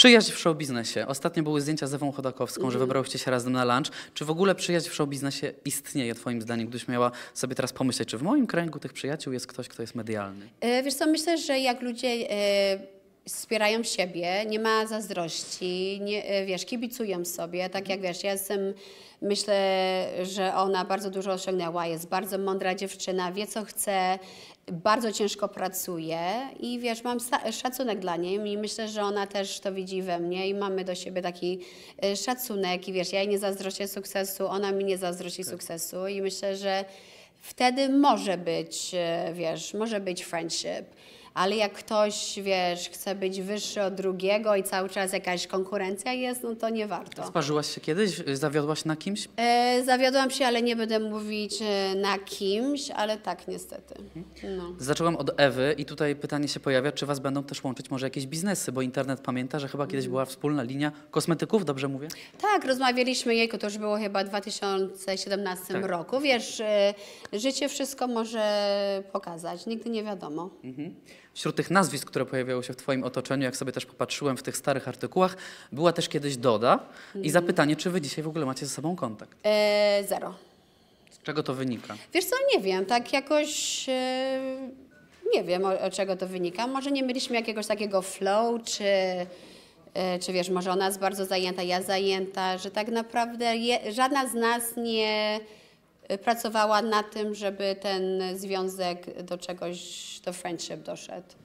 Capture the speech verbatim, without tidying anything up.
Przyjaźń w showbiznesie. Ostatnio były zdjęcia z Ewą Chodakowską, mm. że wybrałyście się razem na lunch. Czy w ogóle przyjaźń w showbiznesie istnieje twoim zdaniem? Gdybyś miała sobie teraz pomyśleć, czy w moim kręgu tych przyjaciół jest ktoś, kto jest medialny? E, wiesz co, myślę, że jak ludzie e, wspierają siebie, nie ma zazdrości, nie, e, wiesz, kibicują sobie, tak jak wiesz, ja jestem, myślę, że ona bardzo dużo osiągnęła, jest bardzo mądra dziewczyna, wie co chce, bardzo ciężko pracuje i wiesz, mam szacunek dla niej i myślę, że ona też to widzi we mnie i mamy do siebie taki szacunek i wiesz, ja jej nie zazdroszczę sukcesu, ona mi nie zazdrości tak. sukcesu i myślę, że wtedy może być, wiesz, może być friendship. Ale jak ktoś, wiesz, chce być wyższy od drugiego i cały czas jakaś konkurencja jest, no to nie warto. Sparzyłaś się kiedyś? Zawiodłaś na kimś? E, zawiodłam się, ale nie będę mówić e, na kimś, ale tak niestety. No. Zaczęłam od Ewy i tutaj pytanie się pojawia, czy was będą też łączyć może jakieś biznesy, bo internet pamięta, że chyba kiedyś była wspólna linia kosmetyków, dobrze mówię? Tak, rozmawialiśmy, jejku, to już było chyba w dwa tysiące siedemnastym tak. roku. Wiesz, e, życie wszystko może pokazać, nigdy nie wiadomo. Mhm. Wśród tych nazwisk, które pojawiały się w twoim otoczeniu, jak sobie też popatrzyłem w tych starych artykułach, była też kiedyś Doda i zapytanie, czy wy dzisiaj w ogóle macie ze sobą kontakt? E, zero. Z czego to wynika? Wiesz co, nie wiem, tak jakoś e, nie wiem, o, o czego to wynika. Może nie mieliśmy jakiegoś takiego flow, czy, e, czy wiesz, może ona jest bardzo zajęta, ja zajęta, że tak naprawdę je, żadna z nas nie pracowała na tym, żeby ten związek do czegoś, do friendship doszedł.